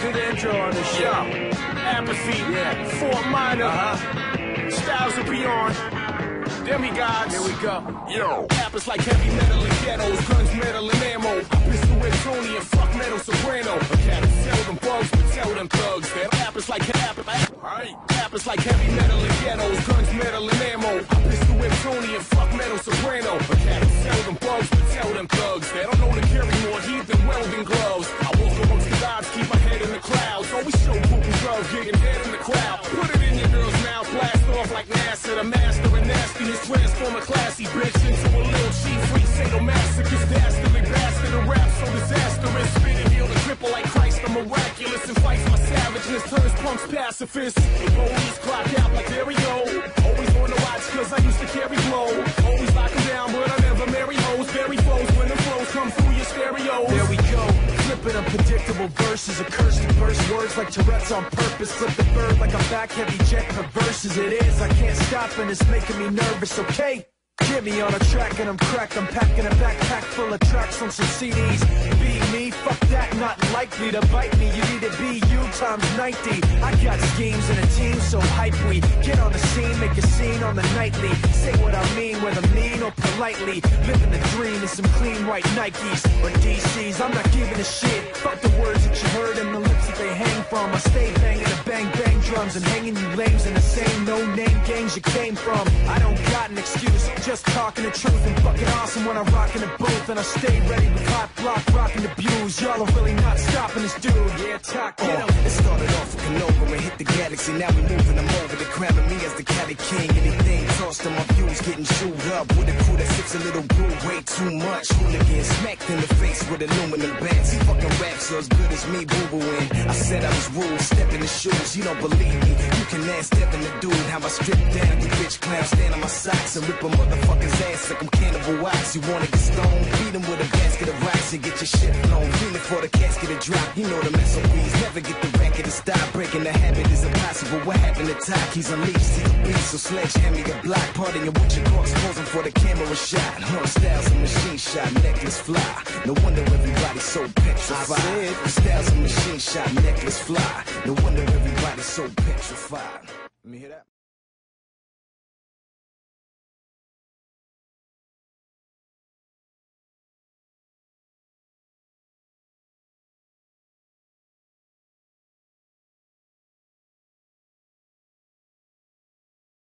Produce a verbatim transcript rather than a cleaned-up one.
do the intro on this shit. Yo, Apathy, Yeah. Fort Minor, Uh-huh. Styles of Beyond, Demigods. Here we go. Yo, rappers like heavy metal and ghettos, guns, metal and ammo. Pistol with Tony and fuck metal soprano. A cat sell them bugs, but tell them thugs that rappers like rappers, rappers like heavy metal and ghettos, guns, metal and ammo. Pistol with Tony and fuck metal soprano. A cat sell them bugs, but tell them thugs that I'm known to carry more heat than welding gloves. I walk amongst the gods, keep my head in the clouds. Always show boobies love, getting head in the crowd. Put it in your girl's mouth, blast off like NASA, the master of nastiness. Transform a classy bitch into a little cheap freak, sadomasochist, dastardly bastard, a rap so disastrous. Spit and heal the cripple like Christ, I'm miraculous and fights my savageness, turns punks pacifists. The police clock out like there we go. Always on the watch cause I used to carry blow. Always lock them down but I never marry hoes. Bury foes when the flows come through your stereo. There we go. Flipping unpredictable verses, a curse to burst words like Tourette's on purpose. Flip the bird like a back heavy jet, perverse as it is. I can't stop and it's making me nervous, okay? Get me on a track and I'm cracked. I'm packing a backpack full of tracks on some C Ds. Be me, fuck that, not likely to bite me. You need to be you times ninety. I got schemes and a team so hype we get on the scene, make a scene on the nightly. Say what I mean, whether mean or politely. Living the dream in some clean white Nikes or D Cs. I'm not giving a shit. Fuck the words that you heard and the lips that they hang from. I stay banging the bang bang drums and hanging you lames in the same no name gangs you came from. I don't got an excuse. Just talking the truth and fucking awesome when I rock in the booth. And I stay ready with hot block, rocking the views. Y'all are really not stopping this dude. Yeah, talk, get him. It started off with Canova and hit the galaxy. Now we moving them over. They're cramming me as the Cali King. Anything tossed on my views, getting chewed up. With a crew that sips a little brew, way too much. Hooligan smacked in the face with aluminum bands. He fucking raps so as good as me, boo-booing. I said I was rude, step in the shoes. You don't believe me. You can ask Devin the dude how I strip down. You bitch clowns stand on my socks and rip a motherfucker's ass like I'm Cannibal Wax. You wanna get stoned? Beat him with a basket of rocks and get your shit blown. Feeling for the casket to drop. You know the S O Bs. Never get the racket to stop. Breaking the habit is impossible. What happened to Talk? He's unleashed. He's a beast. So sledgehammer your block. Partying with your corks. Posing for the camera shot. Huh, Styles a machine shot. Necklace fly. No wonder everybody's so petrified. Styles a machine shot. Necklace fly. No wonder everybody's so petrified. Let me hear that.